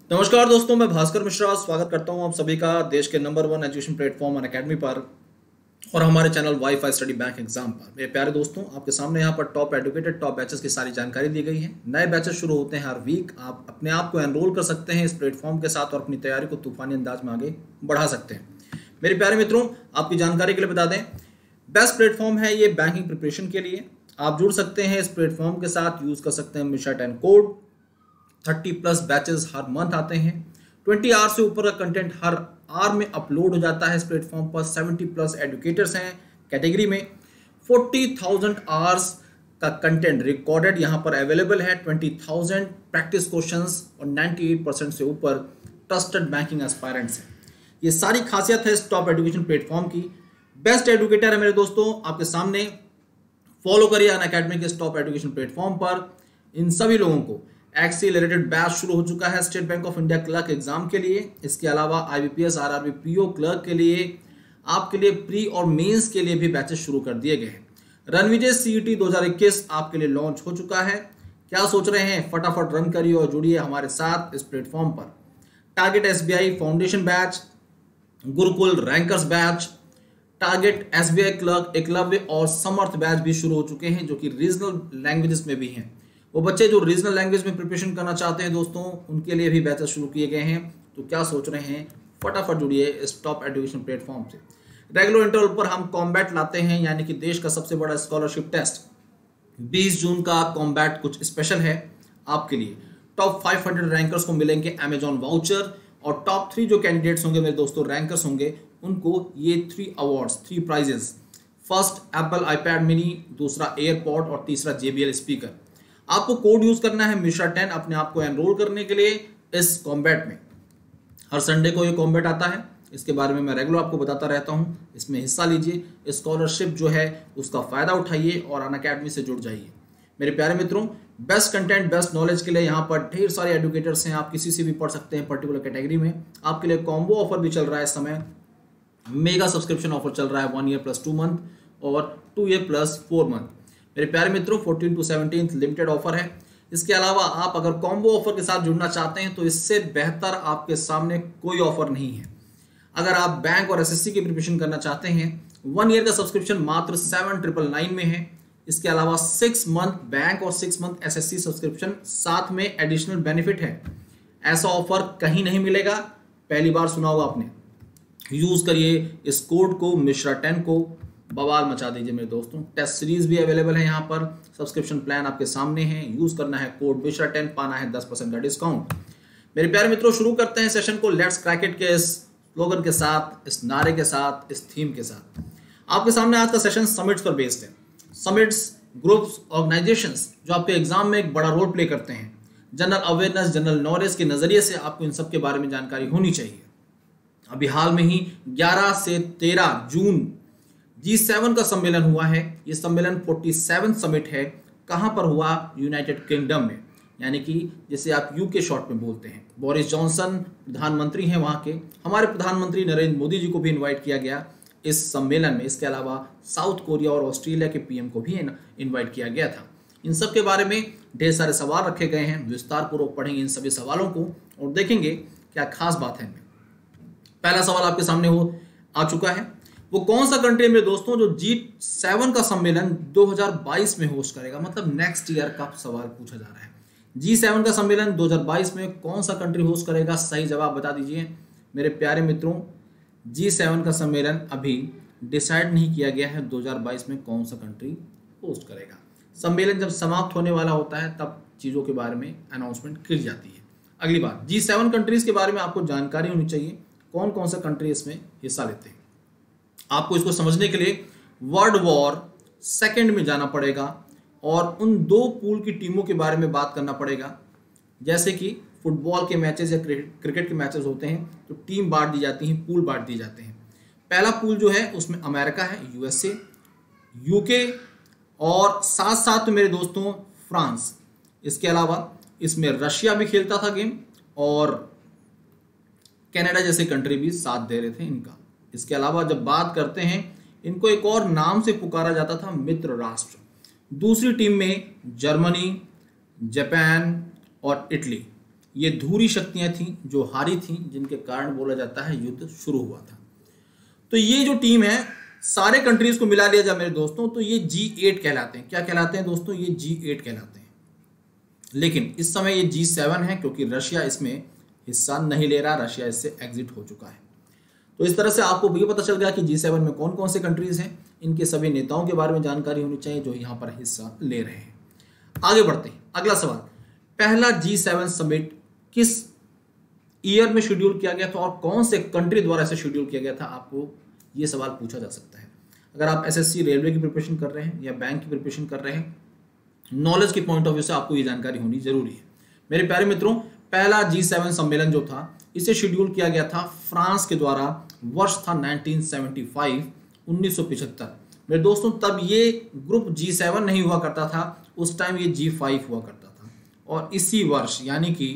नमस्कार दोस्तों, मैं भास्कर मिश्रा स्वागत करता हूं आप सभी का देश के नंबर 1 एजुकेशन प्लेटफॉर्म अनअकैडमी पर और हमारे channel WiFi study bank exam पर। मेरे प्यारे दोस्तों, आपके सामने यहां पर टॉप एडुकेटेड टॉप बैचेस की सारी जानकारी दी गई है। नए बैचेस शुरू होते हैं हर वीक। आप अपने आप को एनरोल कर सकते हैं इस प्लेटफॉर्म के साथ और अपनी तैयारी को तूफानी अंदाज में आगे बढ़ा सकते हैं। मेरे प्यारे मित्रों, आपकी जानकारी के लिए बता दें, बेस्ट प्लेटफॉर्म है ये बैंकिंग प्रिपरेशन के लिए। आप जुड़ सकते हैं इस प्लेटफॉर्म के साथ, यूज कर सकते हैं मिश्रा 10 कोड। 30+ बैचेस हर मंथ आते हैं। 20 आवर से ऊपर का कंटेंट हर आवर में अपलोड हो जाता है इस प्लेटफॉर्म पर। 70+ एडुकेटर्स हैं कैटेगरी में। 40,000 आवर्स का कंटेंट रिकॉर्डेड यहाँ पर अवेलेबल है। 20,000 प्रैक्टिस क्वेश्चंस और 98% से ऊपर ट्रस्टेड बैंकिंग एस्पायरेंट्स हैं। ये सारी खासियत है इस टॉप एजुकेशन प्लेटफॉर्म की। बेस्ट एडुकेटर है मेरे दोस्तों आपके सामने। फॉलो करिए अनअकैडमी के इस टॉप एजुकेशन प्लेटफॉर्म पर। इन सभी लोगों को एक्सीलरेटेड बैच शुरू हो चुका है State Bank of India clerk exam के लिए। इसके अलावा IBPS RRB PO क्लर्क के लिए, आपके लिए प्री और मेंस के लिए भी बैचेस शुरू कर दिए गए हैं। रणविजय CET 2021 आपके लिए लॉन्च हो चुका है। क्या सोच रहे हैं? फटाफट रन करिए और जुड़िए हमारे साथ इस प्लेटफॉर्म पर। Target SBI foundation batch, Gurukul rankers batch, target SBI clerk Eklavya और समर्थ बैच भी शुरू हो चुके हैं, जो कि रीजनल लैंग्वेजेस में भी हैं। वो बच्चे जो रीजनल लैंग्वेज में प्रिपरेशन करना चाहते हैं दोस्तों, उनके लिए भी बैचेस शुरू किए गए हैं। तो क्या सोच रहे हैं? फटाफट जुड़िए इस टॉप एजुकेशन प्लेटफॉर्म से। रेगुलर इंटरवल पर हम कॉम्बैट लाते हैं, यानी कि देश का सबसे बड़ा स्कॉलरशिप टेस्ट। 20 जून का कॉम्बैट कुछ स्पेशल है आपके लिए। टॉप 500 रैंकर्स को मिलेंगे अमेजॉन वाउचर और टॉप 3 जो कैंडिडेट्स होंगे मेरे दोस्तों, रैंकर्स होंगे, उनको ये 3 awards, 3 prizes. First Apple iPad mini, दूसरा एयरपॉड और तीसरा JBL स्पीकर। आपको कोड यूज करना है मिश्रा 10 अपने आप को एनरोल करने के लिए इस कॉम्बैट में। हर संडे को ये कॉम्बैट आता है, इसके बारे में मैं रेगुलर आपको बताता रहता हूं। इसमें हिस्सा लीजिए, स्कॉलरशिप जो है उसका फायदा उठाइए और अनअकैडमी से जुड़ जाइए। मेरे प्यारे मित्रों, बेस्ट कंटेंट बेस्ट नॉलेज के लिए यहाँ पर ढेर सारे एडुकेटर्स हैं। आप किसी से भी पढ़ सकते हैं पर्टिकुलर कैटेगरी में। आपके लिए कॉम्बो ऑफर भी चल रहा है इस समय। मेगा सब्सक्रिप्शन ऑफर चल रहा है 1 ईयर + 2 मंथ और 2 ईयर + 4 मंथ। मेरे प्यारे मित्रों, 14 to 17 लिमिटेड ऑफर है। इसके अलावा आप अगर कॉम्बो ऑफर के साथ जुड़ना चाहते हैं तो इससे बेहतर आपके सामने कोई ऑफर नहीं है। अगर आप बैंक और SSC की प्रिपरेशन करना चाहते हैं, 1 ईयर का सब्सक्रिप्शन मात्र 7,999 में है। इसके अलावा 6 मंथ बैंक और 6 मंथ SSC सब्सक्रिप्शन, साथ में एडिशनल बेनिफिट है। ऐसा ऑफर कहीं नहीं मिलेगा, पहली बार सुना होगा आपने। यूज करिए इस कोड को, मिश्रा 10 को, बवाल मचा दीजिए मेरे दोस्तों। टेस्ट सीरीज भी अवेलेबल है यहाँ पर। सब्सक्रिप्शन प्लान आपके सामने है। यूज करना है कोड मिश्रा 10, पाना है 10% का डिस्काउंट। मेरे प्यारे मित्रों, शुरू करते हैं सेशन को लेट्स क्रैक इट के इस स्लोगन के साथ, इस नारे के साथ, इस थीम के साथ। आपके सामने आज का सेशन समिट्स पर बेस्ड है। समिट्स ग्रुप्स, ऑर्गेनाइजेशंस जो आपके एग्जाम में एक बड़ा रोल प्ले करते हैं। जनरल अवेयरनेस, जनरल नॉलेज के नजरिए से आपको इन सब के बारे में जानकारी होनी चाहिए। अभी हाल में ही 11 से 13 जून G7 का सम्मेलन हुआ है। ये सम्मेलन 47 समिट है। कहां पर हुआ? यूनाइटेड किंगडम में, यानी कि जिसे आप UK शॉर्ट में बोलते हैं। बोरिस जॉनसन प्रधानमंत्री हैं वहां के। हमारे प्रधानमंत्री नरेंद्र मोदी जी को भी इनवाइट किया गया इस सम्मेलन में। इसके अलावा साउथ कोरिया और ऑस्ट्रेलिया के PM को भी इन्वाइट किया गया था। इन सब के बारे में ढेर सारे सवाल रखे गए हैं। विस्तार पूर्वक पढ़ेंगे इन सभी सवालों को और देखेंगे क्या खास बात है इनमें। पहला सवाल आपके सामने आ चुका है। वो कौन सा कंट्री है मेरे दोस्तों जो G7 का सम्मेलन 2022 में होस्ट करेगा? मतलब नेक्स्ट ईयर का सवाल पूछा जा रहा है। G7 का सम्मेलन 2022 में कौन सा कंट्री होस्ट करेगा? सही जवाब बता दीजिए मेरे प्यारे मित्रों। G7 का सम्मेलन अभी डिसाइड नहीं किया गया है 2022 में कौन सा कंट्री होस्ट करेगा। सम्मेलन जब समाप्त होने वाला होता है तब चीज़ों के बारे में अनाउंसमेंट की जाती है। अगली बात, G7 कंट्रीज के बारे में आपको जानकारी होनी चाहिए। कौन कौन सा कंट्री इसमें हिस्सा लेते हैं? आपको इसको समझने के लिए वर्ल्ड वॉर सेकेंड में जाना पड़ेगा और उन 2 पूल की टीमों के बारे में बात करना पड़ेगा। जैसे कि फुटबॉल के मैचेस या क्रिकेट के मैचेस होते हैं तो टीम बांट दी जाती हैं, पूल बांट दिए जाते हैं। पहला पूल जो है उसमें अमेरिका है, USA, UK और साथ साथ मेरे दोस्तों फ्रांस। इसके अलावा इसमें रशिया भी खेलता था गेम और कनाडा जैसे कंट्री भी साथ दे रहे थे इनका। इसके अलावा जब बात करते हैं, इनको एक और नाम से पुकारा जाता था, मित्र राष्ट्र। दूसरी टीम में जर्मनी, जापान और इटली, ये धुरी शक्तियां थीं जो हारी थीं, जिनके कारण बोला जाता है युद्ध शुरू हुआ था। तो ये जो टीम है, सारे कंट्रीज को मिला लिया जाए मेरे दोस्तों तो ये G8 कहलाते हैं। क्या कहलाते हैं दोस्तों? ये G8 कहलाते हैं। लेकिन इस समय ये G7 है क्योंकि रशिया इसमें हिस्सा नहीं ले रहा, रशिया इससे एग्जिट हो चुका है। तो इस तरह से आपको ये पता चल गया कि G7 में कौन कौन से कंट्रीज हैं, इनके सभी नेताओं के बारे में जानकारी होनी चाहिए जो यहाँ पर हिस्सा ले रहे हैं। आगे बढ़ते हैं, अगला सवाल, पहला G7 समिट किस ईयर में शेड्यूल किया गया था और कौन से कंट्री द्वारा इसे शेड्यूल किया गया था? आपको ये सवाल पूछा जा सकता है। अगर आप SSC रेलवे की प्रिपरेशन कर रहे हैं या बैंक की प्रिपरेशन कर रहे हैं, नॉलेज के पॉइंट ऑफ व्यू से आपको ये जानकारी होनी जरूरी है। मेरे प्यारे मित्रों, पहला G7 सम्मेलन जो था इसे शेड्यूल किया गया था फ्रांस के द्वारा। वर्ष था 1975, 1975। मेरे दोस्तों, तब ये ग्रुप G7 नहीं हुआ करता था, उस टाइम ये G5 हुआ करता था। और इसी वर्ष यानी कि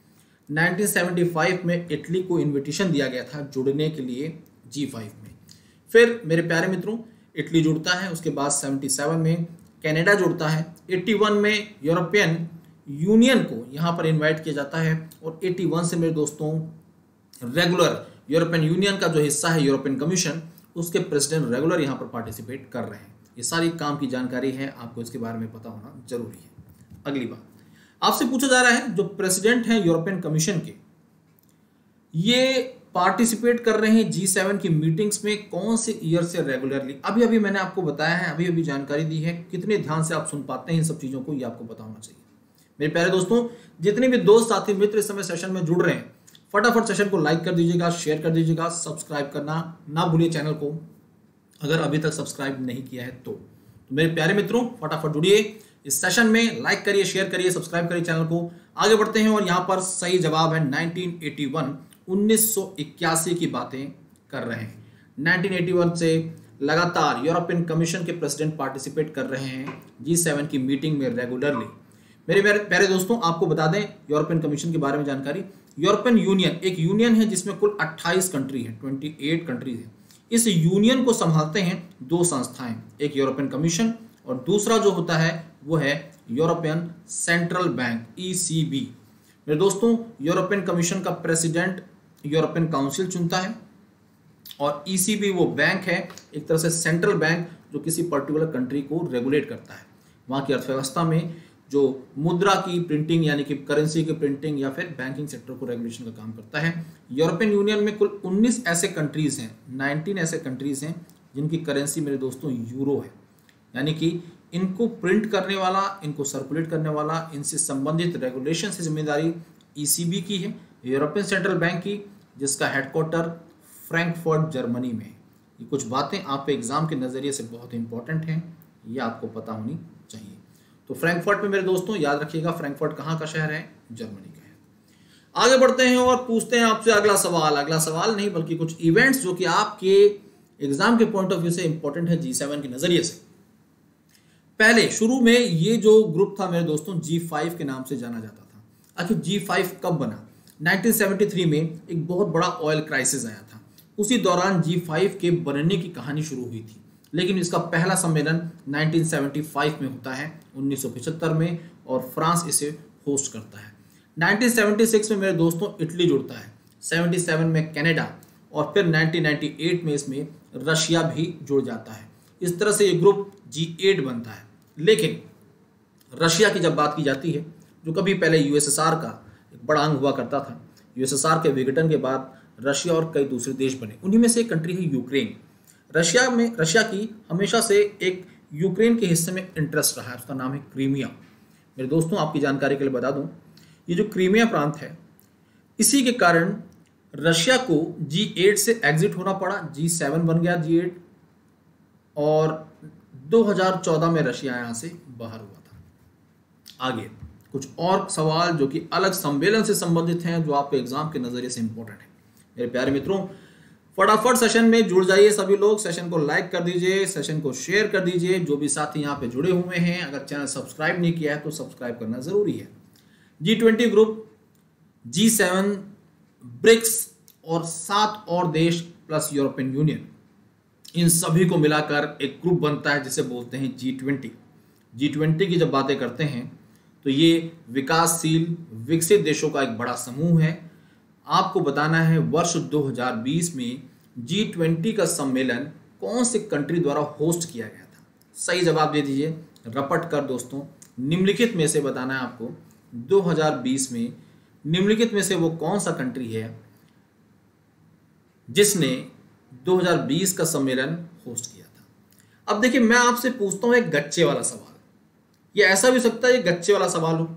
1975 में इटली को इन्विटेशन दिया गया था जुड़ने के लिए G5 में। फिर मेरे प्यारे मित्रों, इटली जुड़ता है, उसके बाद 77 में कनाडा जुड़ता है, 81 में यूरोपियन यूनियन को यहाँ पर इनवाइट किया जाता है और 81 से मेरे दोस्तों रेगुलर यूरोपियन यूनियन का जो हिस्सा है यूरोपियन कमीशन, उसके प्रेसिडेंट रेगुलर यहाँ पर पार्टिसिपेट कर रहे हैं। ये सारी काम की जानकारी है, आपको इसके बारे में पता होना जरूरी है। अगली बात आपसे पूछा जा रहा है, जो प्रेसिडेंट हैं यूरोपियन कमीशन के, ये पार्टिसिपेट कर रहे हैं G7 की मीटिंग्स में कौन से ईयर से रेगुलरली? अभी अभी मैंने आपको बताया है, अभी अभी जानकारी दी है, कितने ध्यान से आप सुन पाते हैं इन सब चीजों को, ये आपको पता होना चाहिए। मेरे प्यारे दोस्तों, जितने भी दोस्त साथी मित्र इस समय सेशन में जुड़ रहे हैं, फटाफट सेशन को लाइक कर दीजिएगा, शेयर कर दीजिएगा, सब्सक्राइब करना ना भूलिए चैनल को, अगर अभी तक सब्सक्राइब नहीं किया है तो मेरे प्यारे मित्रों फटाफट जुड़िए इस सेशन में, लाइक करिए, शेयर करिए, सब्सक्राइब करिए चैनल को। आगे बढ़ते हैं और यहाँ पर सही जवाब है 1981, 1981 की बातें कर रहे हैं। 1981 से लगातार यूरोपियन कमीशन के प्रेसिडेंट पार्टिसिपेट कर रहे हैं G7 की मीटिंग में रेगुलरली। मेरे प्यारे दोस्तों, आपको बता दें यूरोपियन कमीशन के बारे में जानकारी। यूरोपियन यूनियन एक यूनियन है जिसमें कुल 28 कंट्री है, 28 कंट्रीज है। इस यूनियन को संभालते हैं दो संस्थाएं, एक यूरोपियन कमीशन और दूसरा जो होता है वो है यूरोपियन सेंट्रल बैंक, ECB। मेरे दोस्तों, यूरोपियन कमीशन का प्रेसिडेंट यूरोपियन काउंसिल चुनता है और ECB वो बैंक है, एक तरह से सेंट्रल बैंक, जो किसी पर्टिकुलर कंट्री को रेगुलेट करता है। वहाँ की अर्थव्यवस्था में जो मुद्रा की प्रिंटिंग यानी कि करेंसी की प्रिंटिंग या फिर बैंकिंग सेक्टर को रेगुलेशन का काम करता है। यूरोपियन यूनियन में कुल 19 ऐसे कंट्रीज हैं, 19 ऐसे कंट्रीज हैं जिनकी करेंसी मेरे दोस्तों यूरो है, यानी कि इनको प्रिंट करने वाला, इनको सर्कुलेट करने वाला, इनसे संबंधित रेगुलेशन से जिम्मेदारी ECB की है, यूरोपियन सेंट्रल बैंक की, जिसका हेडक्वार्टर फ्रैंकफर्ट जर्मनी में है। ये कुछ बातें आपके एग्जाम के नज़रिए से बहुत इंपॉर्टेंट हैं, ये आपको पता होनी चाहिए। तो फ्रैंकफर्ट में मेरे दोस्तों याद रखिएगा, फ्रैंकफर्ट कहाँ का शहर है? जर्मनी का है। आगे बढ़ते हैं और पूछते हैं आपसे अगला सवाल। अगला सवाल नहीं बल्कि कुछ इवेंट्स जो कि आपके एग्जाम के पॉइंट ऑफ व्यू से इंपॉर्टेंट है G7 के नजरिए से। पहले शुरू में ये जो ग्रुप था मेरे दोस्तों G5 के नाम से जाना जाता था। आखिर G5 कब बना? 1973 में एक बहुत बड़ा ऑयल क्राइसिस आया था, उसी दौरान G5 के बनने की कहानी शुरू हुई थी। लेकिन इसका पहला सम्मेलन 1975 में होता है, 1975 में, और फ्रांस इसे होस्ट करता है। 1976 में मेरे दोस्तों इटली जुड़ता है, 77 में कनाडा और फिर 1998 में इसमें रशिया भी जुड़ जाता है। इस तरह से ये ग्रुप G8 बनता है। लेकिन रशिया की जब बात की जाती है, जो कभी पहले USSR का एक बड़ा अंग हुआ करता था, USSR के विघटन के बाद रशिया और कई दूसरे देश बने, उन्हीं में से एक कंट्री है यूक्रेन। रशिया की हमेशा से एक यूक्रेन के हिस्से में इंटरेस्ट रहा है, उसका नाम है क्रीमिया। मेरे दोस्तों आपकी जानकारी के लिए बता दूं, ये जो क्रीमिया प्रांत है, इसी के कारण रशिया को G8 से एग्जिट होना पड़ा, G7 बन गया G8, और 2014 में रशिया यहाँ से बाहर हुआ था। आगे कुछ और सवाल जो कि अलग सम्मेलन से संबंधित हैं, जो आपके एग्जाम के नजरिए से इंपॉर्टेंट है। मेरे प्यारे मित्रों फटाफट सेशन में जुड़ जाइए सभी लोग, सेशन को लाइक कर दीजिए, सेशन को शेयर कर दीजिए। जो भी साथी यहाँ पे जुड़े हुए हैं, अगर चैनल सब्सक्राइब नहीं किया है तो सब्सक्राइब करना जरूरी है। G20 ग्रुप, G7, ब्रिक्स और 7 और देश प्लस यूरोपियन यूनियन, इन सभी को मिलाकर एक ग्रुप बनता है जिसे बोलते हैं G20। G20 की जब बातें करते हैं तो ये विकासशील विकसित देशों का एक बड़ा समूह है। आपको बताना है वर्ष 2020 में G20 का सम्मेलन कौन से कंट्री द्वारा होस्ट किया गया था। सही जवाब दे दीजिए रपट कर दोस्तों। निम्नलिखित में से बताना है आपको 2020 में निम्नलिखित में से वो कौन सा कंट्री है जिसने 2020 का सम्मेलन होस्ट किया था। अब देखिए मैं आपसे पूछता हूं एक गच्चे वाला सवाल, ये ऐसा भी सकता है ये गच्चे वाला सवाल हो।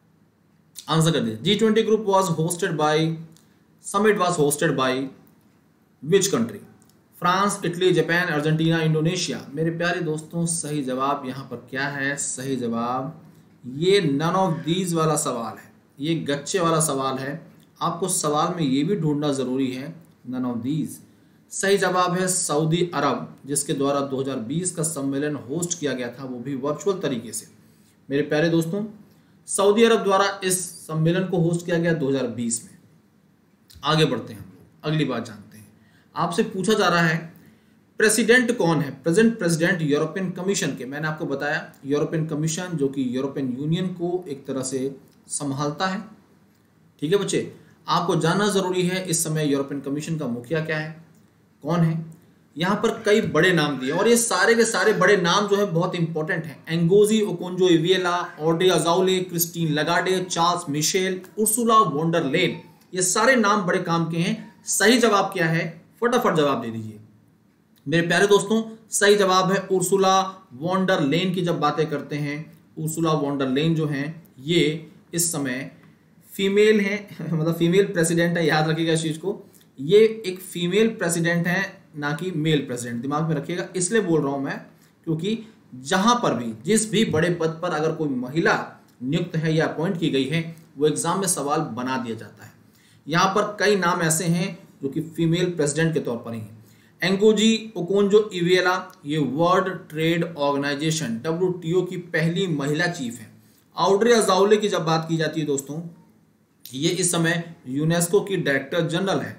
आंसर कर दीजिए। G20 group was hosted by summit was hosted by which country? France, Italy, Japan, Argentina, Indonesia. मेरे प्यारे दोस्तों सही जवाब यहां पर क्या है? सही जवाब ये नन ऑफ दीज वाला सवाल है, ये गच्चे वाला सवाल है। आपको सवाल में ये भी ढूंढना जरूरी है नन ऑफ दीज। सही जवाब है सऊदी अरब, जिसके द्वारा 2020 का सम्मेलन होस्ट किया गया था, वो भी वर्चुअल तरीके से। मेरे प्यारे दोस्तों सऊदी अरब द्वारा इस सम्मेलन को होस्ट किया गया 2020 में। आगे बढ़ते हैं हम लोग, अगली बात जानते हैं। आपसे पूछा जा रहा है प्रेसिडेंट कौन है? प्रेजेंट प्रेसिडेंट यूरोपियन कमीशन के। मैंने आपको बताया यूरोपियन कमीशन जो कि यूरोपियन यूनियन को एक तरह से संभालता है। ठीक है बच्चे, आपको जानना जरूरी है इस समय यूरोपियन कमीशन का मुखिया क्या है, कौन है। यहाँ पर कई बड़े नाम दिए और ये सारे के सारे बड़े नाम जो है बहुत इंपॉर्टेंट हैं। Ngozi Okonjo-Iweala, Audrey Azoulay, Christine Lagarde, Charles Michel, Ursula von der Leyen, ये सारे नाम बड़े काम के हैं। सही जवाब क्या है? फटाफट जवाब दे दीजिए मेरे प्यारे दोस्तों। सही जवाब है उर्सुला वॉन डर लेन की। जब बातें करते हैं उर्सुला वॉन डर लेन जो हैं ये इस समय फीमेल हैं मतलब फीमेल प्रेसिडेंट है, याद रखिएगा इस चीज को। ये एक फीमेल प्रेसिडेंट है ना कि मेल प्रेसिडेंट, दिमाग में रखिएगा। इसलिए बोल रहा हूं मैं क्योंकि जहां पर भी जिस भी बड़े पद पर अगर कोई महिला नियुक्त है या अपॉइंट की गई है वो एग्जाम में सवाल बना दिया जाता है। यहां पर कई नाम ऐसे हैं जो कि फीमेल प्रेसिडेंट के तौर पर ही हैं। एंगोजी ओकोंजो-इविएला ये वर्ल्ड ट्रेड ऑर्गेनाइजेशन WTO की पहली महिला चीफ है। ऑड्रे अज़ाउले की जब बात की जाती है दोस्तों ये इस समय यूनेस्को की डायरेक्टर जनरल है।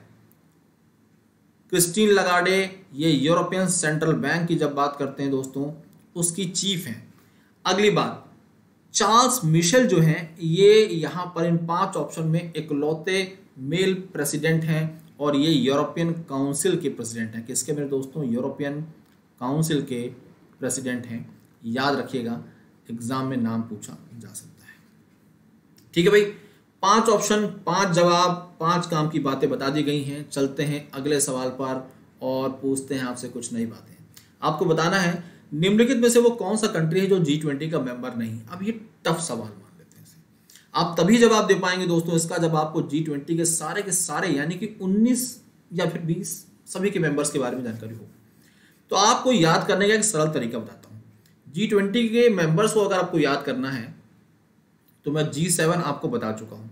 क्रिस्टीन लगार्डे ये यूरोपियन सेंट्रल बैंक की जब बात करते हैं दोस्तों उसकी चीफ हैं। अगली बात चार्ल्स मिशेल जो हैं ये यहाँ पर इन 5 ऑप्शन में इकलौते मेल प्रेसिडेंट हैं और ये यूरोपियन काउंसिल के प्रेसिडेंट हैं। किसके मेरे दोस्तों? यूरोपियन काउंसिल के प्रेसिडेंट हैं। याद रखिएगा एग्जाम में नाम पूछा जा सकता है। ठीक है भाई, 5 ऑप्शन 5 जवाब 5 काम की बातें बता दी गई हैं। चलते हैं अगले सवाल पर और पूछते हैं आपसे कुछ नई बातें। आपको बताना है निम्नलिखित में से वो कौन सा कंट्री है जो G20 का मेंबर नहीं। अब ये टफ सवाल मान लेते हैं इसे। आप तभी जवाब दे पाएंगे दोस्तों इसका जब आपको G20 के सारे यानी कि 19 या फिर 20 सभी के मेंबर्स के बारे में जानकारी हो। तो आपको याद करने का एक सरल तरीका बताता हूँ। G20 के मेंबर्स को अगर आपको याद करना है तो मैं G7 आपको बता चुका हूं।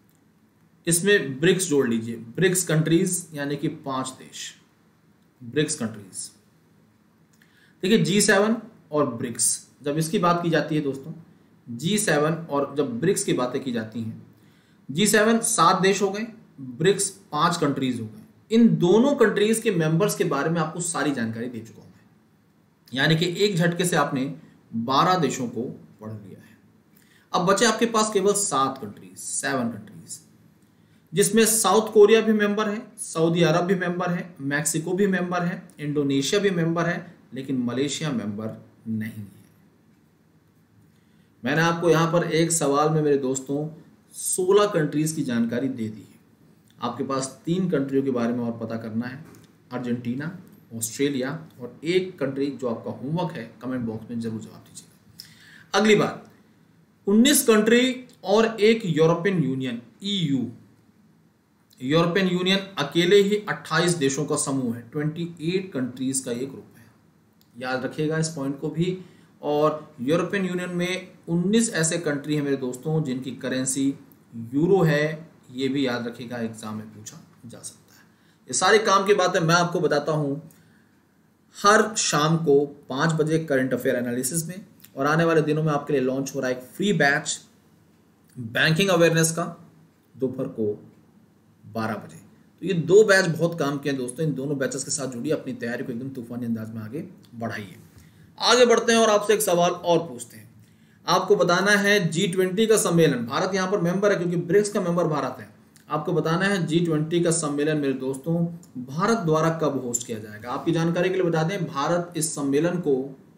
इसमें ब्रिक्स जोड़ लीजिए, ब्रिक्स कंट्रीज यानी कि 5 देश, ब्रिक्स कंट्रीज। देखिए G7 और ब्रिक्स जब इसकी बात की जाती है दोस्तों, G7 और जब ब्रिक्स की बातें की जाती हैं, G7 7 देश हो गए, ब्रिक्स 5 कंट्रीज हो गए। इन दोनों कंट्रीज के मेंबर्स के बारे में आपको सारी जानकारी दे चुका हूं मैं, यानी कि एक झटके से आपने 12 देशों को पढ़ लिया है। अब बचे आपके पास केवल 7 कंट्रीज, जिसमें साउथ कोरिया भी मेंबर है, सऊदी अरब भी मेंबर है, मैक्सिको भी मेंबर है, इंडोनेशिया भी मेंबर है, लेकिन मलेशिया मेंबर नहीं है। मैंने आपको यहां पर एक सवाल में मेरे दोस्तों 16 कंट्रीज की जानकारी दे दी है। आपके पास 3 कंट्रियों के बारे में और पता करना है, अर्जेंटीना, ऑस्ट्रेलिया और एक कंट्री जो आपका होमवर्क है, कमेंट बॉक्स में जरूर जवाब दीजिएगा। अगली बात 19 कंट्री और एक European Union EU। European Union अकेले ही 28 देशों का समूह है, 28 कंट्रीज का ये ग्रुप है। याद रखिएगा इस पॉइंट को भी। और यूरोपियन यूनियन में 19 ऐसे कंट्री हैं मेरे दोस्तों जिनकी करेंसी यूरो है, ये भी याद रखिएगा, एग्जाम में पूछा जा सकता है। ये सारे काम की बातें मैं आपको बताता हूं हर शाम को 5 बजे करंट अफेयर एनालिसिस में, और आने वाले दिनों में आपके लिए लॉन्च हो रहा है एक फ्री बैच बैंकिंग अवेयरनेस का दोपहर को 12 बजे। तो ये 2 बैच बहुत काम के हैं दोस्तों। इन दोनों बैचेस के साथ जुड़िए, अपनी तैयारी को एकदम तूफानी अंदाज में आगे बढ़ाइए। आगे बढ़ते हैं और आपसे एक सवाल और पूछते हैं। आपको बताना है G20 का सम्मेलन, भारत यहाँ पर मेंबर है क्योंकि ब्रिक्स का मेंबर भारत है। आपको बताना है G20 का सम्मेलन मेरे दोस्तों भारत द्वारा कब होस्ट किया जाएगा। आपकी जानकारी के लिए बता दें, भारत इस सम्मेलन को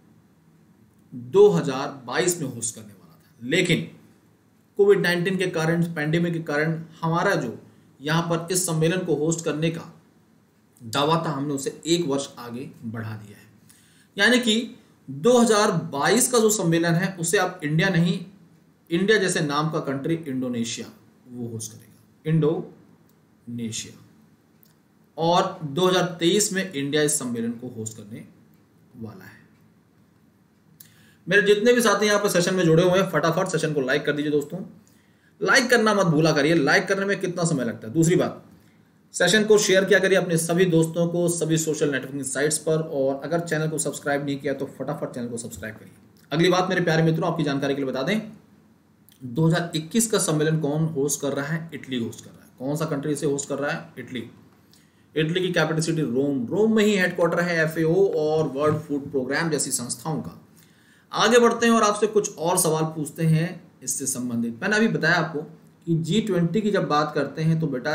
2022 में होस्ट करने वाला था, लेकिन कोविड-19 के कारण, पैंडेमिक के कारण हमारा जो यहाँ पर इस सम्मेलन को होस्ट करने का दावा था, हमने उसे 1 वर्ष आगे बढ़ा दिया है। यानी कि 2022 का जो सम्मेलन है उसे आप इंडिया नहीं, इंडिया जैसे नाम का कंट्री इंडोनेशिया वो होस्ट करेगा, इंडोनेशिया। और 2023 में इंडिया इस सम्मेलन को होस्ट करने वाला है। मेरे जितने भी साथी यहाँ पर सेशन में जुड़े हुए हैं, फटाफट सेशन को लाइक कर दीजिए दोस्तों। लाइक करना मत भूला करिए, लाइक करने में कितना समय लगता है। दूसरी बात, सेशन को शेयर किया करिए अपने सभी दोस्तों को, सभी सोशल नेटवर्किंग साइट्स पर। और अगर चैनल को सब्सक्राइब नहीं किया तो फटाफट चैनल को सब्सक्राइब करिए। अगली बात मेरे प्यारे मित्रों, आपकी जानकारी के लिए बता दें, 2021 का सम्मेलन कौन होस्ट कर रहा है? इटली होस्ट कर रहा है। कौन सा कंट्री इसे होस्ट कर रहा है? इटली। इटली की कैपिटल सिटी रोम, रोम में ही हेडक्वार्टर है FAO और वर्ल्ड फूड प्रोग्राम जैसी संस्थाओं का। आगे बढ़ते हैं और आपसे कुछ और सवाल पूछते हैं इससे संबंधित। मैंने अभी बताया आपको कि G20 की जब बात करते हैं तो बेटा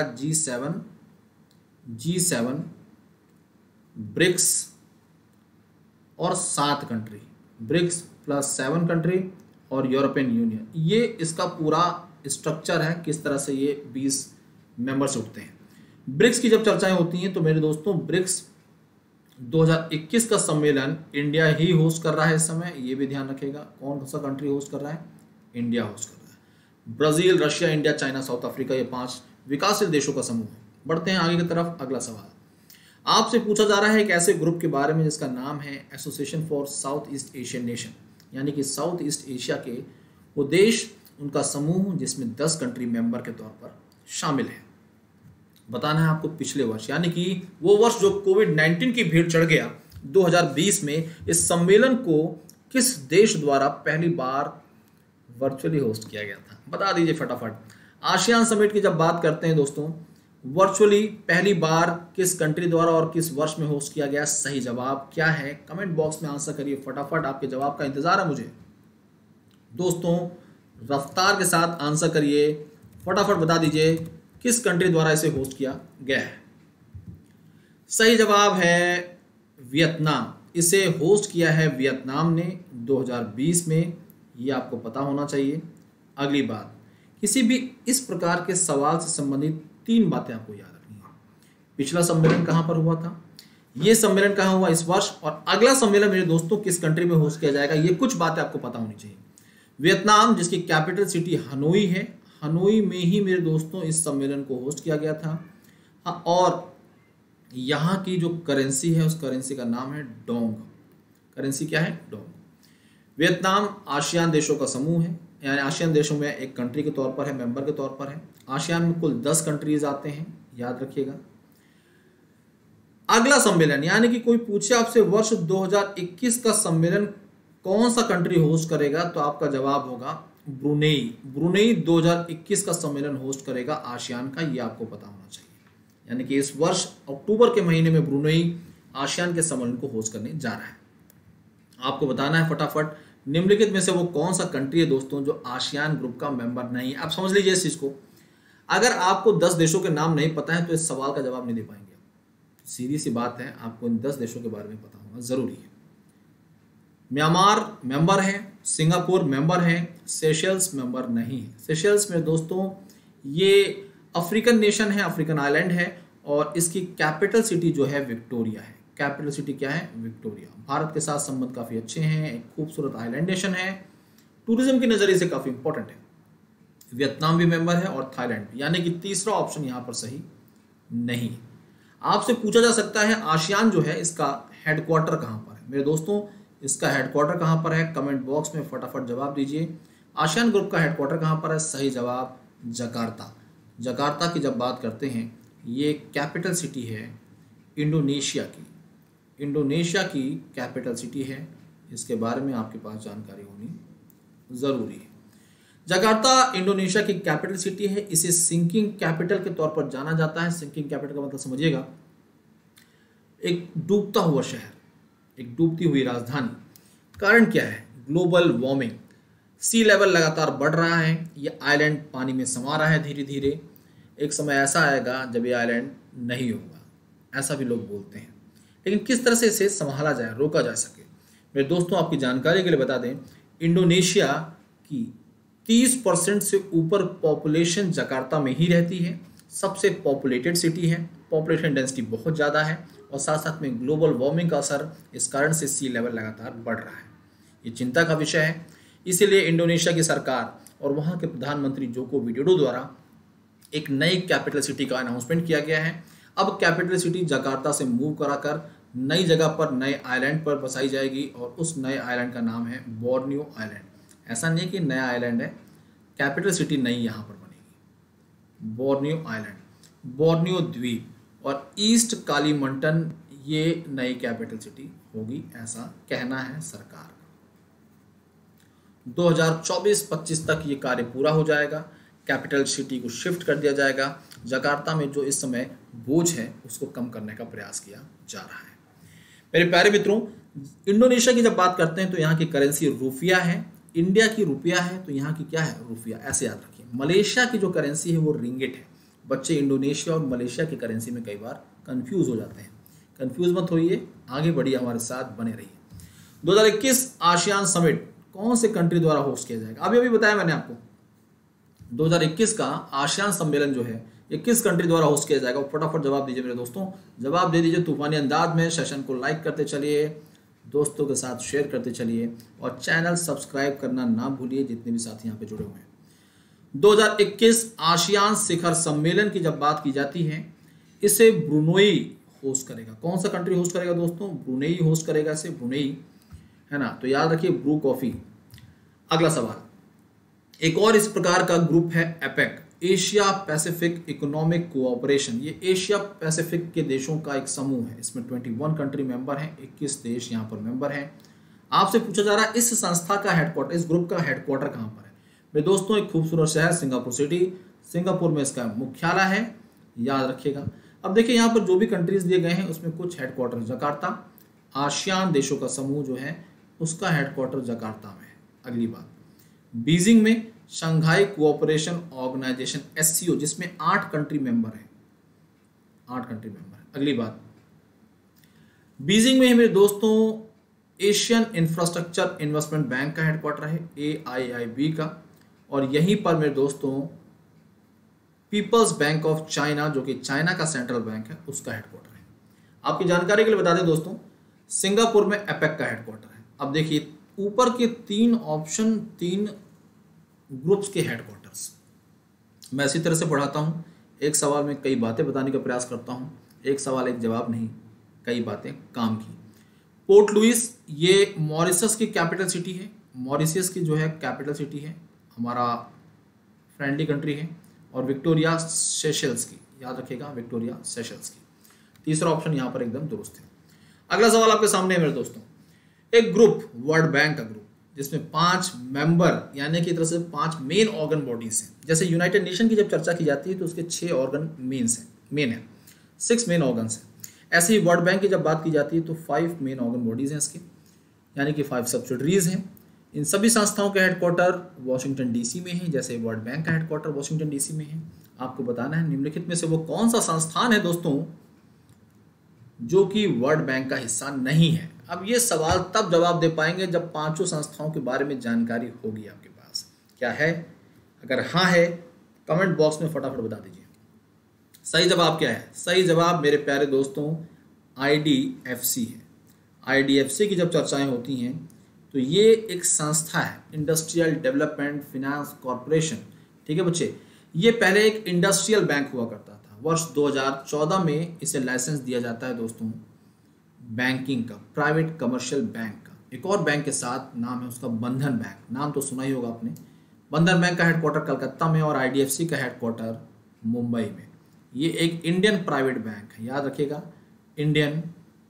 G7 ब्रिक्स और 7 कंट्री, ब्रिक्स प्लस 7 कंट्री और यूरोपियन यूनियन, ये इसका पूरा स्ट्रक्चर है, किस तरह से ये 20 मेंबर्स उठते हैं। ब्रिक्स की जब चर्चाएं होती हैं तो मेरे दोस्तों ब्रिक्स 2021 का सम्मेलन इंडिया ही होस्ट कर रहा है इस समय, ये भी ध्यान रखेगा। कौन सा कंट्री होस्ट कर रहा है? इंडिया होस्ट कर रहा है। Brazil, Russia, India, China, South Africa, ये 5 विकासशील देशों का समूह है। बढ़ते हैं आगे की तरफ। अगला सवाल आपसे पूछा जा रहा है एक ऐसे ग्रुप के बारे में जिसका नाम है association for South East Asian nation, यानी कि साउथ ईस्ट एशिया के वो देश, उनका समूह जिसमें 10 कंट्री मेंबर के तौर पर शामिल है। बताना है आपको पिछले वर्ष, यानी कि वो वर्ष जो कोविड-19 की भीड़ चढ़ गया 2020 में, इस सम्मेलन को किस देश द्वारा पहली बार वर्चुअली होस्ट किया गया था? बता दीजिए फटाफट। आसियान समिट की जब बात करते हैं दोस्तों, वर्चुअली पहली बार किस कंट्री द्वारा और किस वर्ष में होस्ट किया गया? सही जवाब क्या है? कमेंट बॉक्स में आंसर करिए फटाफट, आपके जवाब का इंतजार है मुझे। दोस्तों रफ्तार के साथ आंसर करिए, फटाफट बता दीजिए किस कंट्री द्वारा इसे होस्ट किया गया है। सही जवाब है वियतनाम। इसे होस्ट किया है वियतनाम ने 2020 में, ये आपको पता होना चाहिए। अगली बात, किसी भी इस प्रकार के सवाल से संबंधित 3 बातें आपको याद रखनी है। पिछला सम्मेलन कहां पर हुआ था, ये सम्मेलन कहां हुआ इस वर्ष, और अगला सम्मेलन मेरे दोस्तों किस कंट्री में होस्ट किया जाएगा, ये कुछ बातें आपको पता होनी चाहिए। वियतनाम जिसकी कैपिटल सिटी हनोई है, हनोई में ही मेरे दोस्तों इस सम्मेलन को होस्ट किया गया था। हाँ, और यहाँ की जो करेंसी है उस करेंसी का नाम है डोंग। करेंसी क्या है? डोंग। वियतनाम आसियान देशों का समूह है, यानी आसियान देशों में एक कंट्री के तौर पर है, मेंबर के तौर पर है। आसियान में कुल 10 कंट्रीज आते हैं, याद रखिएगा। अगला सम्मेलन, यानी कि कोई पूछे आपसे वर्ष 2021 का सम्मेलन कौन सा कंट्री होस्ट करेगा, तो आपका जवाब होगा ब्रुनेई। ब्रुनेई 2021 का सम्मेलन होस्ट करेगा आसियान का, ये आपको पता होना चाहिए। यानी कि इस वर्ष अक्टूबर के महीने में ब्रुनेई आसियान के सम्मेलन को होस्ट करने जा रहा है। आपको बताना है फटाफट निम्नलिखित में से वो कौन सा कंट्री है दोस्तों जो आसियान ग्रुप का मेंबर नहीं है। आप समझ लीजिए इस चीज को, अगर आपको 10 देशों के नाम नहीं पता है तो इस सवाल का जवाब नहीं दे पाएंगे। सीधी सी बात है, आपको इन 10 देशों के बारे में पता होना जरूरी है। म्यांमार मेंबर है, सिंगापुर मेंबर है, सेशल्स मेंबर नहीं है। सेशल्स में दोस्तों ये अफ्रीकन नेशन है, अफ्रीकन आइलैंड है, और इसकी कैपिटल सिटी जो है विक्टोरिया है। कैपिटल सिटी क्या है? विक्टोरिया। भारत के साथ संबंध काफी अच्छे हैं, एक खूबसूरत आइलैंड नेशन है, टूरिज्म के नजरिए से काफी इंपॉर्टेंट है। वियतनाम भी मेंबर है और थाईलैंड भी, यानी कि तीसरा ऑप्शन यहाँ पर सही नहीं। आपसे पूछा जा सकता है आसियान जो है इसका हेडक्वार्टर कहाँ पर है? मेरे दोस्तों इसका हेडक्वार्टर कहाँ पर है? कमेंट बॉक्स में फटाफट जवाब दीजिए। आसियान ग्रुप का हेडक्वार्टर कहाँ पर है? सही जवाब जकार्ता। जकार्ता की जब बात करते हैं, ये कैपिटल सिटी है इंडोनेशिया की। इंडोनेशिया की कैपिटल सिटी है, इसके बारे में आपके पास जानकारी होनी जरूरी है। जकार्ता इंडोनेशिया की कैपिटल सिटी है, इसे सिंकिंग कैपिटल के तौर पर जाना जाता है। सिंकिंग कैपिटल का मतलब समझिएगा, एक डूबता हुआ शहर, एक डूबती हुई राजधानी। कारण क्या है? Global warming. सी लेवल लगातार बढ़ रहा है, ये आइलैंड पानी में समा रहा है धीरे धीरे। एक समय ऐसा आएगा जब ये आइलैंड नहीं होगा, ऐसा भी लोग बोलते हैं। लेकिन किस तरह से इसे संभाला जाए, रोका जा सके? मेरे दोस्तों, आपकी जानकारी के लिए बता दें, इंडोनेशिया की 30% से ऊपर पॉपुलेशन जकार्ता में ही रहती है। सबसे पॉपुलेटेड सिटी है, पॉपुलेशन डेंसिटी बहुत ज़्यादा है, और साथ साथ में ग्लोबल वार्मिंग का असर इस कारण से सी लेवल लगातार बढ़ रहा है। ये चिंता का विषय है। इसीलिए इंडोनेशिया की सरकार और वहाँ के प्रधानमंत्री जोको विडोडो द्वारा एक नई कैपिटल सिटी का अनाउंसमेंट किया गया है। अब कैपिटल सिटी जकार्ता से मूव कराकर नई जगह पर, नए आइलैंड पर बसाई जाएगी, और उस नए आइलैंड का नाम है बोर्नियो आइलैंड। ऐसा नहीं कि नया आइलैंड है, कैपिटल सिटी नई यहाँ पर बनेगी, बोर्नियो आइलैंड, बोर्नियो द्वीप, और ईस्ट कालीमंटन ये नई कैपिटल सिटी होगी, ऐसा कहना है सरकार का। 2024-25 तक ये कार्य पूरा हो जाएगा। कैपिटल सिटी को शिफ्ट कर दिया जाएगा। जकार्ता में जो इस समय बोझ है उसको कम करने का प्रयास किया जा रहा है। मेरे प्यारे मित्रों, इंडोनेशिया की जब बात करते हैं तो यहाँ की करेंसी रुपया है, इंडिया की रुपया है तो यहाँ की क्या है, रुपया, ऐसे याद रखिए। मलेशिया की जो करेंसी है वो रिंगिट है। बच्चे इंडोनेशिया और मलेशिया की करेंसी में कई बार कंफ्यूज हो जाते हैं। कंफ्यूज मत होइए, आगे बढ़िए, हमारे साथ बने रहिए। 2021 आसियान समिट कौन से कंट्री द्वारा होस्ट किया जाएगा? अभी बताया मैंने आपको, 2021 का आसियान सम्मेलन जो है ये किस कंट्री द्वारा होस्ट किया जाएगा? फटाफट जवाब दीजिए मेरे दोस्तों, जवाब दे दीजिए तूफानी अंदाज में। सेशन को लाइक करते चलिए, दोस्तों के साथ शेयर करते चलिए, और चैनल सब्सक्राइब करना ना भूलिए जितने भी साथी यहाँ पे जुड़े हुए हैं। 2021 आसियान शिखर सम्मेलन की जब बात की जाती है, इसे ब्रुनोई होस्ट करेगा। कौन सा कंट्री होस्ट करेगा दोस्तों? ब्रुनोई होस्ट करेगा इसे, ब्रुनोई, है ना। तो याद रखिए, ब्रू कॉफी। अगला सवाल, एक और इस प्रकार का ग्रुप है APEC, Asia Pacific economic cooperation. ये एशिया पैसिफिक के देशों का एक समूह है। इसमें 21 कंट्री मेंबर हैं, 21 देश यहाँ पर मेंबर हैं। आपसे पूछा जा रहा है इस संस्था का हेडक्वार्टर, इस ग्रुप का हेडक्वार्टर कहाँ पर है? मेरे दोस्तों, एक खूबसूरत शहर सिंगापुर सिटी, सिंगापुर में इसका मुख्यालय है, याद रखिएगा। अब देखिए, यहाँ पर जो भी कंट्रीज दिए गए हैं उसमें कुछ हेडक्वार्टर जकार्ता, आसियान देशों का समूह जो है उसका हेडक्वार्टर जकार्ता में है। अगली बात, बीजिंग में शंघाई कोऑपरेशन ऑर्गेनाइजेशन SCO, जिसमें 8 कंट्री मेंबर हैं, 8 कंट्री मेंबर है। अगली बात, बीजिंग में मेरे दोस्तों एशियन इंफ्रास्ट्रक्चर इन्वेस्टमेंट बैंक का हेडक्वार्टर है, AIIB का, और यहीं पर मेरे दोस्तों पीपल्स बैंक ऑफ चाइना, जो कि चाइना का सेंट्रल बैंक है, उसका हेडक्वार्टर है। आपकी जानकारी के लिए बता दें दोस्तों, सिंगापुर में एपेक का हेडक्वार्टर है। अब देखिए, ऊपर के 3 ऑप्शन, 3 ग्रुप्स के हेडक्वार्टर्स मैं इसी तरह से पढ़ाता हूँ। एक सवाल में कई बातें बताने का प्रयास करता हूँ, एक सवाल एक जवाब नहीं, कई बातें काम की। पोर्ट लुइस ये मॉरिशस की कैपिटल सिटी है, मॉरिशस की जो है कैपिटल सिटी है, हमारा फ्रेंडली कंट्री है। और विक्टोरिया सेशल्स की, याद रखिएगा, विक्टोरिया सेशल्स की। तीसरा ऑप्शन यहाँ पर एकदम दुरुस्त है। अगला सवाल आपके सामने है मेरे दोस्तों, एक ग्रुप, वर्ल्ड बैंक का ग्रुप, जिसमें 5 मेंबर यानी कि तरह से 5 मेन ऑर्गन बॉडीज हैं। जैसे यूनाइटेड नेशन की जब चर्चा की जाती है तो उसके 6 ऑर्गन मेन है, 6 मेन ऑर्गन्स हैं। ऐसे ही वर्ल्ड बैंक की जब बात की जाती है तो 5 मेन ऑर्गन बॉडीज हैं इसके, यानी कि 5 सब्सिडरीज हैं। इन सभी संस्थाओं के हेडक्वार्टर वॉशिंगटन DC में है, जैसे वर्ल्ड बैंक का हेडक्वार्टर वॉशिंगटन DC में है। आपको बताना है निम्नलिखित में से वो कौन सा संस्थान है दोस्तों जो कि वर्ल्ड बैंक का हिस्सा नहीं है। अब ये सवाल तब जवाब दे पाएंगे जब 5 संस्थाओं के बारे में जानकारी होगी आपके पास। क्या है? अगर हाँ है, कमेंट बॉक्स में फटाफट बता दीजिए। सही जवाब क्या है? सही जवाब मेरे प्यारे दोस्तों IDFC है। IDFC की जब चर्चाएं होती हैं तो ये एक संस्था है, इंडस्ट्रियल डेवलपमेंट फाइनेंस कॉर्पोरेशन। ठीक है बच्चे, ये पहले एक इंडस्ट्रियल बैंक हुआ करता था। वर्ष 2014 में इसे लाइसेंस दिया जाता है दोस्तों बैंकिंग का, प्राइवेट कमर्शियल बैंक का। एक और बैंक के साथ नाम है उसका बंधन बैंक, नाम तो सुना ही होगा आपने। बंधन बैंक का हेडक्वार्टर कलकत्ता में और IDFC का हेडक्वार्टर मुंबई में। ये एक इंडियन प्राइवेट बैंक है, याद रखिएगा, Indian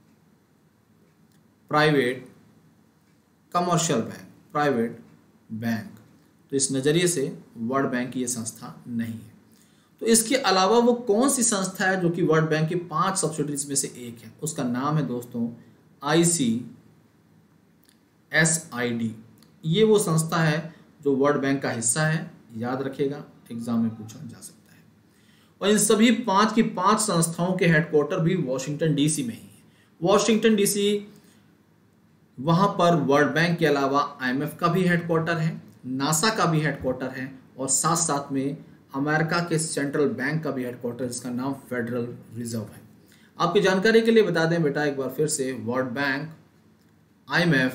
private commercial bank, private bank. तो इस नज़रिए से वर्ल्ड बैंक की ये संस्था नहीं है। तो इसके अलावा वो कौन सी संस्था है जो कि वर्ल्ड बैंक की 5 सब्सिडरीज में से एक है? उसका नाम है दोस्तों ICSID। ये वो संस्था है जो वर्ल्ड बैंक का हिस्सा है, याद रखेगा, एग्जाम में पूछा जा सकता है। और इन सभी 5 की 5 संस्थाओं के हेडक्वार्टर भी वॉशिंगटन डीसी में ही है। वॉशिंगटन डीसी, वहां पर वर्ल्ड बैंक के अलावा IMF का भी हेडक्वार्टर है, नासा का भी हेडक्वार्टर है, और साथ साथ में अमेरिका के सेंट्रल बैंक का भी हेडक्वार्टर, जिसका नाम फेडरल रिजर्व है। आपकी जानकारी के लिए बता दें बेटा एक बार फिर से, world bank, IMF,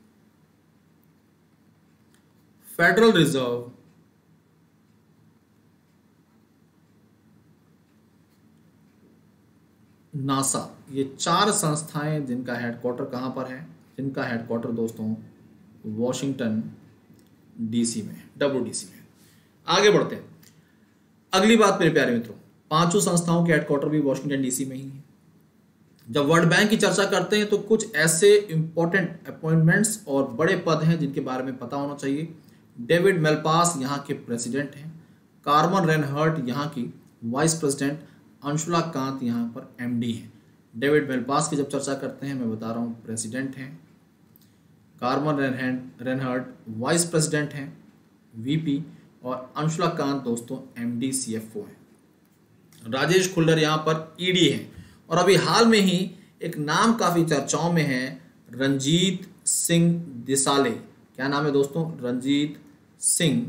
federal reserve, NASA, ये 4 संस्थाएं जिनका हेडक्वार्टर कहां पर है, जिनका हेडक्वार्टर दोस्तों वॉशिंगटन डीसी में, WDC में। आगे बढ़ते हैं। अगली बात मेरे प्यारे मित्रों, 5 संस्थाओं के हेडक्वार्टर भी वॉशिंगटन डीसी में ही है। जब वर्ल्ड बैंक की चर्चा करते हैं तो कुछ ऐसे इंपॉर्टेंट अपॉइंटमेंट्स और बड़े पद हैं जिनके बारे में पता होना चाहिए। डेविड मेलपास यहाँ के प्रेसिडेंट हैं, कार्मेन रेनहर्ट यहाँ की वाइस प्रेसिडेंट, अंशुला कांत यहाँ पर MD हैं। डेविड मेलपास की जब चर्चा करते हैं, मैं बता रहा हूँ, प्रेसिडेंट हैं, कार्मेन रेनहर्ट वाइस प्रेसिडेंट हैं, VP, और अंशुला कांत दोस्तों MD CFO हैं। राजेश खुल्लर यहाँ पर ED हैं। और अभी हाल में ही एक नाम काफी चर्चाओं में है, रंजीत सिंह दिसाले। क्या नाम है दोस्तों? रंजीत सिंह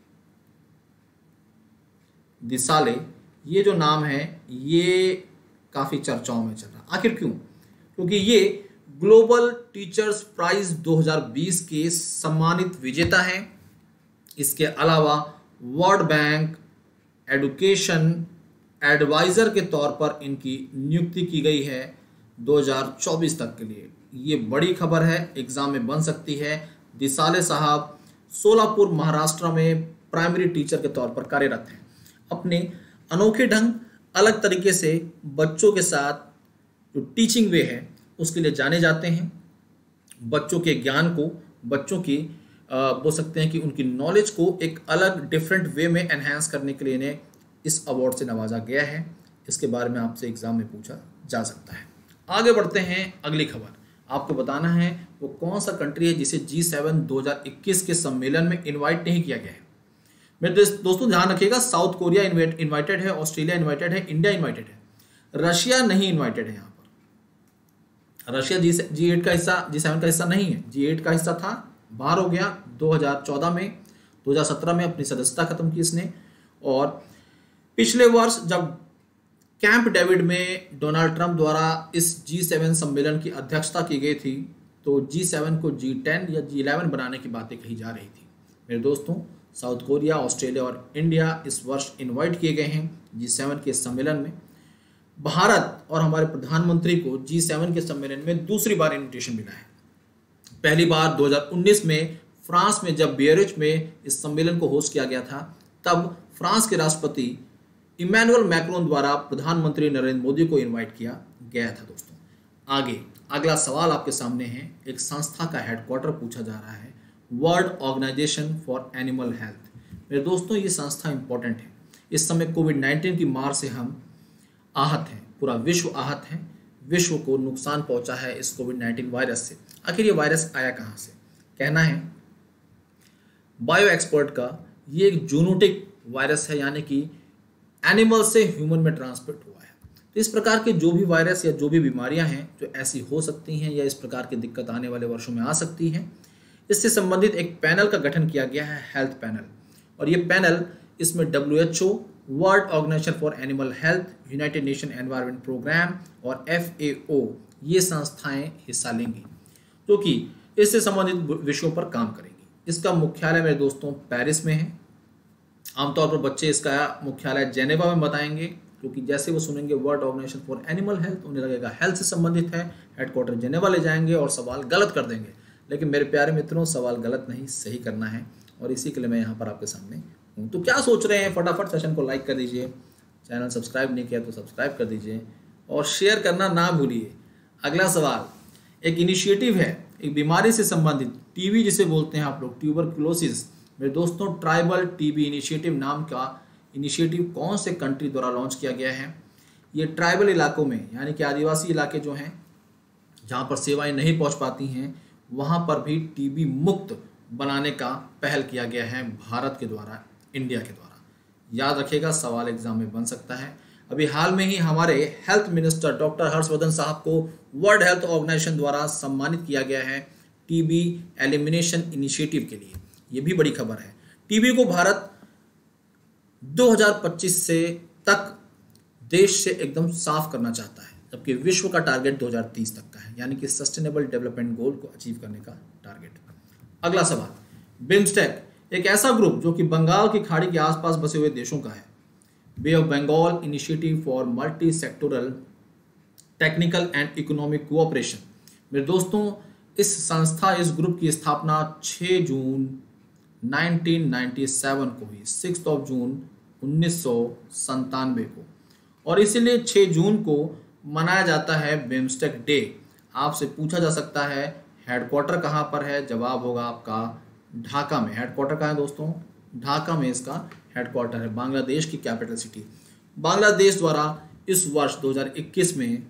दिसाले। ये जो नाम है ये काफी चर्चाओं में चल रहा। आखिर क्यों? क्योंकि ये ग्लोबल टीचर्स प्राइज 2020 के सम्मानित विजेता हैं। इसके अलावा वर्ल्ड बैंक एडुकेशन एडवाइजर के तौर पर इनकी नियुक्ति की गई है 2024 तक के लिए। ये बड़ी खबर है, एग्जाम में बन सकती है। दिसाले साहब सोलापुर महाराष्ट्र में प्राइमरी टीचर के तौर पर कार्यरत हैं। अपने अनोखे ढंग, अलग तरीके से बच्चों के साथ जो टीचिंग वे है उसके लिए जाने जाते हैं। बच्चों के ज्ञान को, बच्चों की बोल सकते हैं कि उनकी नॉलेज को एक अलग डिफरेंट वे में एनहांस करने के लिए इन्हें इस अवार्ड से नवाजा गया है। इसके बारे में आपसे एग्जाम में पूछा जा सकता है। आगे बढ़ते हैं। अगली खबर आपको बताना है वो कौन सा कंट्री है जिसे G7 2021 के सम्मेलन में इनवाइट नहीं किया गया है। मेरे दोस्तों ध्यान रखिएगा, साउथ कोरिया इनवाइटेड है, ऑस्ट्रेलिया इनवाइटेड है, इंडिया इनवाइटेड है, रशिया नहीं इनवाइटेड है। यहाँ पर रशिया G8 का हिस्सा, G7 का हिस्सा नहीं है। G8 का हिस्सा था, बाहर हो गया 2014 में, 2017 में अपनी सदस्यता खत्म की इसने। और पिछले वर्ष जब कैंप डेविड में डोनाल्ड ट्रंप द्वारा इस G7 सम्मेलन की अध्यक्षता की गई थी तो G7 को G10 या G11 बनाने की बातें कही जा रही थी। मेरे दोस्तों, साउथ कोरिया, ऑस्ट्रेलिया और इंडिया इस वर्ष इनवाइट किए गए हैं G7 के सम्मेलन में। भारत और हमारे प्रधानमंत्री को G7 के सम्मेलन में दूसरी बार इन्विटेशन मिला है। पहली बार 2019 में फ्रांस में जब बियरिच में इस सम्मेलन को होस्ट किया गया था, तब फ्रांस के राष्ट्रपति इमैनुअल मैक्रोन द्वारा प्रधानमंत्री नरेंद्र मोदी को इनवाइट किया गया था। दोस्तों आगे अगला सवाल आपके सामने है। एक संस्था का हेडक्वार्टर पूछा जा रहा है, world organisation for animal health. मेरे दोस्तों ये संस्था इंपॉर्टेंट है। इस समय कोविड-19 की मार से हम आहत हैं, पूरा विश्व आहत है। विश्व को नुकसान पहुंचा है इस कोविड-19 वायरस से। आखिर ये वायरस आया कहाँ से? कहना है बायो एक्सपर्ट का ये एक जूनोटिक वायरस है, यानी कि एनिमल से ह्यूमन में ट्रांसमिट हुआ है। तो इस प्रकार के जो भी वायरस या जो भी बीमारियां हैं जो ऐसी हो सकती हैं या इस प्रकार की दिक्कत आने वाले वर्षों में आ सकती हैं, इससे संबंधित एक पैनल का गठन किया गया है, हेल्थ पैनल। और ये पैनल, इसमें WHO, world organisation for animal health, United Nation environment programme और FAO ये संस्थाएं हिस्सा लेंगी जो कि इससे संबंधित विषयों पर काम करेंगी। इसका मुख्यालय मेरे दोस्तों पेरिस में है। आमतौर पर बच्चे इसका मुख्यालय जेनेवा में बताएंगे, क्योंकि जैसे वो सुनेंगे world organisation for animal health उन्हें लगेगा हेल्थ से संबंधित है, हेडक्वार्टर जेनेवा ले जाएंगे और सवाल गलत कर देंगे। लेकिन मेरे प्यारे मित्रों, सवाल गलत नहीं, सही करना है, और इसी के लिए मैं यहाँ पर आपके सामने हूँ। तो क्या सोच रहे हैं? फटाफट सेशन को लाइक कर दीजिए, चैनल सब्सक्राइब नहीं किया तो सब्सक्राइब कर दीजिए और शेयर करना ना भूलिए। अगला सवाल, एक इनिशिएटिव है, एक बीमारी से संबंधित, टीबी जिसे बोलते हैं आप लोग, ट्यूबरकुलोसिस। मेरे दोस्तों, ट्राइबल टीबी इनिशिएटिव नाम का इनिशिएटिव कौन से कंट्री द्वारा लॉन्च किया गया है? ये ट्राइबल इलाकों में, यानी कि आदिवासी इलाके जो हैं जहाँ पर सेवाएं नहीं पहुँच पाती हैं, वहाँ पर भी टीबी मुक्त बनाने का पहल किया गया है भारत के द्वारा, इंडिया के द्वारा। याद रखिएगा, सवाल एग्जाम में बन सकता है। अभी हाल में ही हमारे हेल्थ मिनिस्टर डॉक्टर हर्षवर्धन साहब को वर्ल्ड हेल्थ ऑर्गेनाइजेशन द्वारा सम्मानित किया गया है टीबी एलिमिनेशन इनिशिएटिव के लिए। ये भी बड़ी खबर है। टीबी को भारत 2025 से तक देश से एकदम साफ करना चाहता है, जबकि विश्व का टारगेट 2030 तक का है, यानी कि सस्टेनेबल डेवलपमेंट गोल को अचीव करने का टारगेट। अगला सवाल, बिम्स्टेक एक ऐसा ग्रुप जो कि बंगाल की खाड़ी के आसपास बसे हुए देशों का है। Bay of Bengal initiative for multi sectoral technical and economic cooperation. मेरे दोस्तों, इस संस्था, इस ग्रुप की स्थापना 6 जून 1997 को हुई, 6 जून 1997 को, और इसीलिए 6 जून को मनाया जाता है बिम्स्टेक डे। आपसे पूछा जा सकता है हेडक्वार्टर कहाँ पर है, जवाब होगा आपका ढाका में। हेडक्वार्टर कहाँ है दोस्तों? ढाका में इसका हेडक्वार्टर है, बांग्लादेश की कैपिटल सिटी। बांग्लादेश द्वारा इस वर्ष 2021 में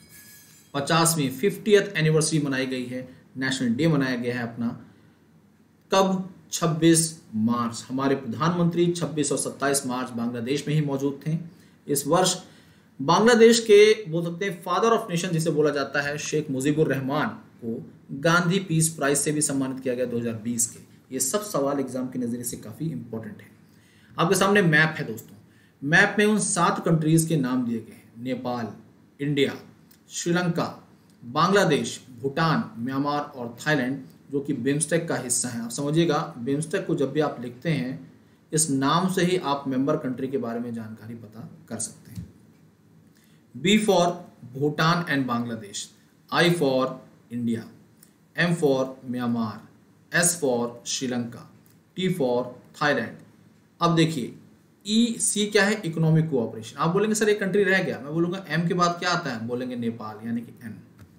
50वीं 50th एनिवर्सरी मनाई गई है, नेशनल डे मनाया गया है अपना। कब? 26 मार्च। हमारे प्रधानमंत्री 26 और 27 मार्च बांग्लादेश में ही मौजूद थे। इस वर्ष बांग्लादेश के बोल सकते हैं फादर ऑफ नेशन जिसे बोला जाता है, शेख मुजीबुर रहमान को गांधी पीस प्राइज से भी सम्मानित किया गया 2020 के। ये सब सवाल एग्जाम के नजरिए से काफी इंपॉर्टेंट है। आपके सामने मैप है दोस्तों। मैप में उन 7 कंट्रीज के नाम दिए गए हैं, नेपाल, इंडिया, श्रीलंका, बांग्लादेश, भूटान, म्यांमार और थाईलैंड, जो कि बिम्स्टेक का हिस्सा है। आप समझिएगा, बिम्स्टेक को जब भी आप लिखते हैं, इस नाम से ही आप मेंबर कंट्री के बारे में जानकारी पता कर सकते हैं। B for Bhutan and Bangladesh, I for India, M for Myanmar, S for Sri Lanka, T for Thailand. अब देखिए, ई सी क्या है? Economic cooperation. आप बोलेंगे सर एक कंट्री रह गया, मैं बोलूंगा एम के बाद क्या आता है? बोलेंगे नेपाल, यानी कि एन।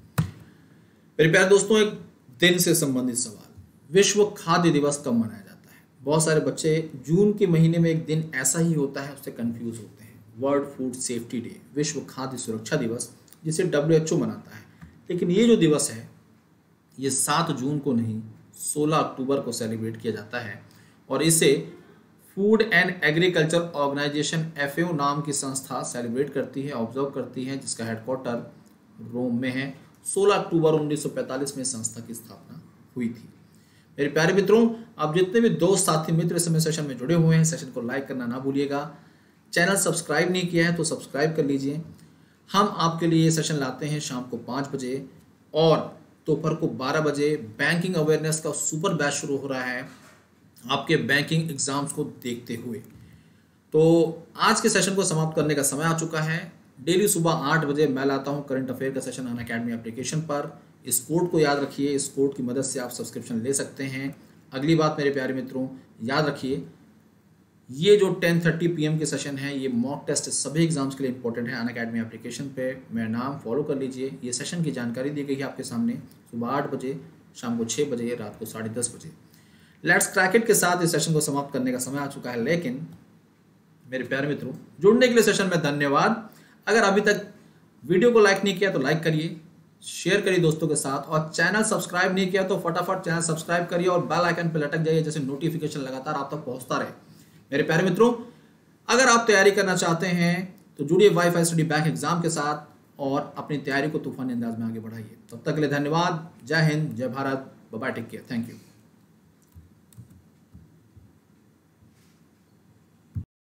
मेरे प्यारे दोस्तों, एक दिन से संबंधित सवाल, विश्व खाद्य दिवस कब मनाया जाता है? बहुत सारे बच्चे जून के महीने में एक दिन ऐसा ही होता है, उससे कंफ्यूज होते हैं। वर्ल्ड फूड सेफ्टी डे, विश्व खाद्य सुरक्षा दिवस, जिसे WHO मनाता है। लेकिन ये जो दिवस है, ये 7 जून को नहीं 16 अक्टूबर को सेलिब्रेट किया जाता है, और इसे food and agriculture organisation FAO नाम की संस्था सेलिब्रेट करती है, ऑब्जर्व करती है, जिसका हेडक्वार्टर रोम में है। 16 अक्टूबर 1945 में संस्था की स्थापना हुई थी। मेरे प्यारे मित्रों, आप जितने भी दोस्त साथी मित्र इस समय सेशन में जुड़े हुए हैं, सेशन को लाइक करना ना भूलिएगा। चैनल सब्सक्राइब नहीं किया है तो सब्सक्राइब कर लीजिए। हम आपके लिए ये सेशन लाते हैं शाम को 5 बजे और दोपहर को 12 बजे। बैंकिंग अवेयरनेस का सुपर बैच शुरू हो रहा है आपके बैंकिंग एग्जाम्स को देखते हुए। तो आज के सेशन को समाप्त करने का समय आ चुका है। डेली सुबह 8 बजे मैं लाता हूं करंट अफेयर का सेशन अनअकैडमी एप्लीकेशन पर। इस कोड को याद रखिए, इस कोड की मदद से आप सब्सक्रिप्शन ले सकते हैं। अगली बात मेरे प्यारे मित्रों, याद रखिए, ये जो 10:30 PM के सेशन है, ये मॉक टेस्ट सभी एग्जाम्स के लिए इंपॉर्टेंट है। अनअकैडमी एप्लीकेशन पे मेरा नाम फॉलो कर लीजिए। ये सेशन की जानकारी दी गई है आपके सामने, सुबह 8 बजे, शाम को 6 बजे, रात को 10:30 बजे। लेट्स क्रैक इट के साथ इस सेशन को समाप्त करने का समय आ चुका है। लेकिन मेरे प्यारे मित्रों, जुड़ने के लिए सेशन में धन्यवाद। अगर अभी तक वीडियो को लाइक नहीं किया तो लाइक करिए, शेयर करिए दोस्तों के साथ, और चैनल सब्सक्राइब नहीं किया तो फटाफट चैनल सब्सक्राइब करिए और बेल आइकन पर लटक जाइए, जैसे नोटिफिकेशन लगातार आप तक पहुंचता रहे। मेरे प्यारे मित्रों, अगर आप तैयारी करना चाहते हैं तो जुड़िए वाईफाई स्टडी बैंक एग्जाम के साथ और अपनी तैयारी को तूफानी अंदाज में आगे बढ़ाइए। तब तक के लिए धन्यवाद। जय हिंद, जय Bharat, bye bye, take care, thank you.